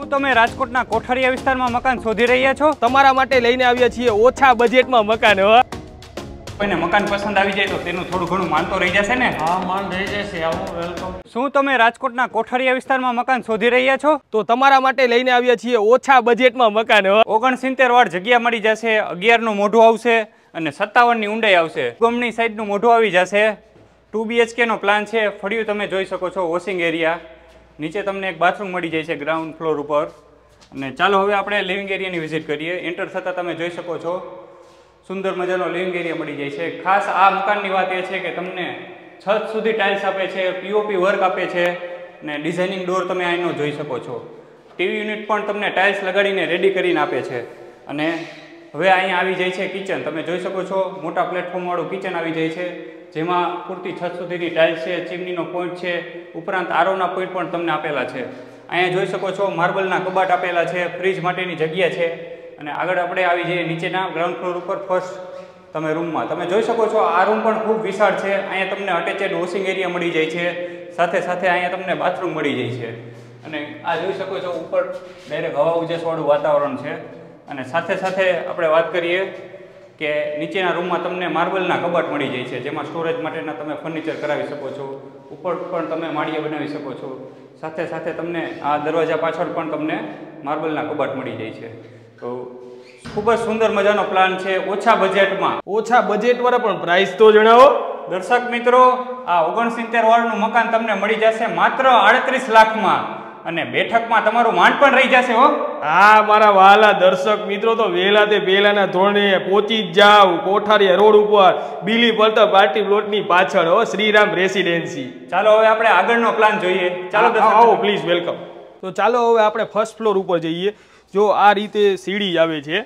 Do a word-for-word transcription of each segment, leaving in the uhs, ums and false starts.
શું તમે રાજકોટના કોઠારીયા વિસ્તારમાં મકાન શોધી રહ્યા છો? તમારા માટે લઈને આવ્યા છીએ ઓછા બજેટમાં મકાન. હો કોઈને મકાન પસંદ આવી જાય તો તેનું થોડું ઘણું માન તો રહી જશે ને? હા, માન રહી જશે. આવો, વેલકમ. શું તમે રાજકોટના કોઠારીયા વિસ્તારમાં મકાન શોધી રહ્યા છો? તો તમારા માટે લઈને આવ્યા છીએ ઓછા બજેટમાં મકાન. ઓગણસિત્તેર વાળ જગ્યા મળી જશે, અગિયાર નું મોઢું આવશે અને સત્તાવન ની ઊંડાઈ આવશે. ગમણી સાઈડ નું મોઢું આવી જશે. ટુ બીએચકે નો પ્લાન છે. ફળિયું તમે જોઈ શકો છો, વોશિંગ એરિયા. નીચે તમને એક બાથરૂમ મળી જાય છે ગ્રાઉન્ડ ફ્લોર ઉપર. અને ચાલો હવે આપણે લિવિંગ એરિયાની વિઝિટ કરીએ. એન્ટર થતાં તમે જોઈ શકો છો સુંદર મજાનો લિવિંગ એરિયા મળી જાય છે. ખાસ આ મકાનની વાત એ છે કે તમને છત સુધી ટાઇલ્સ આપે છે, પીઓપી વર્ક આપે છે ને ડિઝાઇનિંગ ડોર તમે અહીંનો જોઈ શકો છો. ટીવી યુનિટ પણ તમને ટાઇલ્સ લગાડીને રેડી કરીને આપે છે. અને હવે અહીંયા આવી જાય છે કિચન. તમે જોઈ શકો છો મોટા પ્લેટફોર્મવાળું કિચન આવી જાય છે, જેમાં પૂરતી છત સુધીની ટાઇલ્સ છે, ચીમનીનો પોઈન્ટ છે, ઉપરાંત આરોના પોઈન્ટ પણ તમને આપેલા છે. અહીંયા જોઈ શકો છો માર્બલના કબાટ આપેલા છે, ફ્રીજ માટેની જગ્યા છે. અને આગળ આપણે આવી જઈએ નીચેના ગ્રાઉન્ડ ફ્લોર ઉપર ફર્સ્ટ તમે રૂમમાં. તમે જોઈ શકો છો આ રૂમ પણ ખૂબ વિશાળ છે. અહીંયા તમને અટેચેડ વોશિંગ એરિયા મળી જાય છે, સાથે સાથે અહીંયા તમને બાથરૂમ મળી જાય છે. અને આ જોઈ શકો છો ઉપર ડાયરેક્ટ હવા ઉજાસવાળું વાતાવરણ છે. અને સાથે સાથે આપણે વાત કરીએ કે નીચેના રૂમમાં તમને માર્બલના કબાટ મળી જાય છે, જેમાં સ્ટોરેજ માટેના તમે ફર્નિચર કરાવી શકો છો. ઉપર પણ તમે માળિયા બનાવી શકો છો. સાથે સાથે તમને આ દરવાજા પાછળ પણ તમને માર્બલના કબાટ મળી જાય છે. તો ખૂબ જ સુંદર મજાનો પ્લાન છે ઓછા બજેટમાં. ઓછા બજેટ વાળા પણ પ્રાઇસ તો જણાવો. દર્શક મિત્રો, આ ઓગણસિત્તેર વાળનું મકાન તમને મળી જશે માત્ર આડત્રીસ લાખમાં. અને બેઠકમાં તમારું માંડ પણ રહી જશે. હો હા મારા વહાલા દર્શક મિત્રો, તો વહેલા તે પહેલાના ધોરણે પહોંચી જ જાવ કોઠારીયા રોડ ઉપર બીલી પડતા પાર્ટી પ્લોટની પાછળ. હો શ્રીરામ રેસિડેન્સી. ચાલો હવે આપણે આગળનો પ્લાન જોઈએ. ચાલો દર્શક, આવો પ્લીઝ, વેલકમ. તો ચાલો હવે આપણે ફર્સ્ટ ફ્લોર ઉપર જઈએ. જો આ રીતે સીડી આવે છે,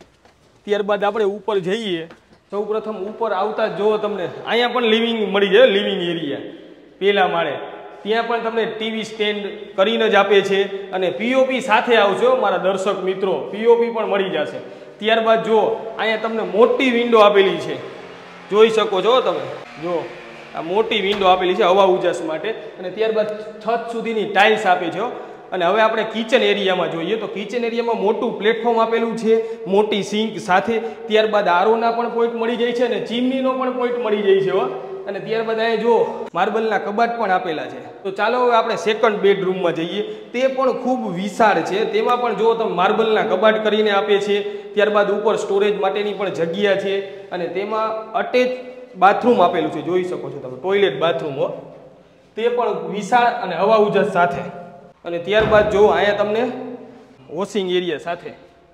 ત્યારબાદ આપણે ઉપર જઈએ. સૌ પ્રથમ ઉપર આવતા જો તમને અહીંયા પણ લિવિંગ મળી જાય, લિવિંગ એરિયા પહેલા માળે. ત્યાં પણ તમને ટીવી સ્ટેન્ડ કરીને જ આપે છે અને પીઓપી સાથે આવજો મારા દર્શક મિત્રો, પીઓપી પણ મળી જશે. ત્યારબાદ જો અહીંયા તમને મોટી વિન્ડો આપેલી છે, જોઈ શકો છો તમે. જો આ મોટી વિન્ડો આપેલી છે હવા ઉજાસ માટે. અને ત્યારબાદ છત સુધીની ટાઇલ્સ આપે છે. અને હવે આપણે કિચન એરિયામાં જોઈએ તો કિચન એરિયામાં મોટું પ્લેટફોર્મ આપેલું છે, મોટી સિંક સાથે. ત્યારબાદ આરોના પણ પોઈન્ટ મળી જાય છે અને ચીમનીનો પણ પોઈન્ટ મળી જાય છે. અને ત્યારબાદ અહીંયા જો માર્બલના કબાટ પણ આપેલા છે. તો ચાલો હવે આપણે સેકન્ડ બેડરૂમમાં જઈએ. તે પણ ખૂબ વિશાળ છે. તેમાં પણ જો તમે માર્બલના કબાટ કરીને આપે છે. ત્યારબાદ ઉપર સ્ટોરેજ માટેની પણ જગ્યા છે. અને તેમાં અટેચ બાથરૂમ આપેલું છે, જોઈ શકો છો તમે, ટોયલેટ બાથરૂમ. હો તે પણ વિશાળ અને હવા ઉજાસ સાથે. અને ત્યારબાદ જો અહીંયા તમને વોશિંગ એરિયા સાથે.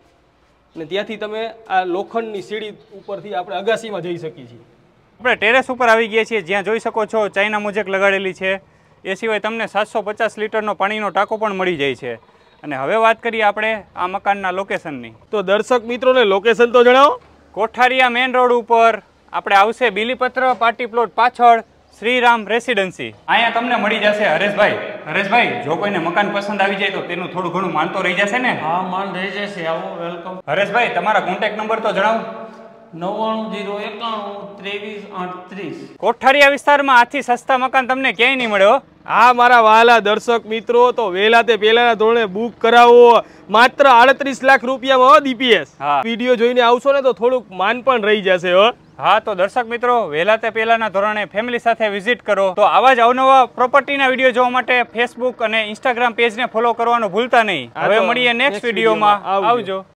અને ત્યાંથી તમે આ લોખંડની સીડી ઉપરથી આપણે અગાસીમાં જઈ શકીએ છીએ. આપણે ટેરેસ ઉપર આવી ગયા છીએ, જ્યાં જોઈ શકો છો ચાઇના મોઝેક લગાડેલી છે. એ સિવાય તમને સાતસો પચાસ લીટરનો પાણીનો ટાંકો પણ મળી જાય છે. અને હવે વાત કરીએ આપણે આ મકાનના લોકેશનની. તો દર્શક મિત્રોને લોકેશન તો જણાવો. કોઠારીયા મેઇન રોડ ઉપર આપણે આવશે બીલીપત્ર પાર્ટી પ્લોટ પાછળ શ્રીરામ રેસિડેન્સી. અહીંયા તમને મળી જશે હરેશભાઈ. હરેશભાઈ, જો કોઈને મકાન પસંદ આવી જાય તો તેનું થોડું ઘણું માન તો રહી જશે ને? હા, માન રહી જશે. આવો, વેલકમ. હરેશભાઈ, તમારા કોન્ટેક્ટ નંબર તો જણાવો. નવ્વાણું જીરો એકાણું ત્રેવીસ આઠત્રીસ. કોઠારીયા વિસ્તારમાં આથી સસ્તા મકાન તમને ક્યાંય નહીં મળે. હા મારા વહાલા દર્શક મિત્રો, તો વહેલા તે પહેલાના ધોરણે બુક કરાવો માત્ર આડત્રીસ લાખ રૂપિયામાં. હો દીપીએસ, વિડીયો જોઈને આવશો ને તો થોડુંક માન પણ રહી જશે. હો હા, તો દર્શક મિત્રો, વહેલા તે પહેલાના ધોરણે ફેમિલી સાથે વિઝિટ કરો. તો આવા જ અવનવા પ્રોપર્ટીના વિડીયો જોવા માટે ફેસબુક અને ઇન્સ્ટાગ્રામ પેજને ફોલો કરવાનું ભૂલતા નહીં. હવે મળીએ નેક્સ્ટ વિડીયોમાં. આવજો.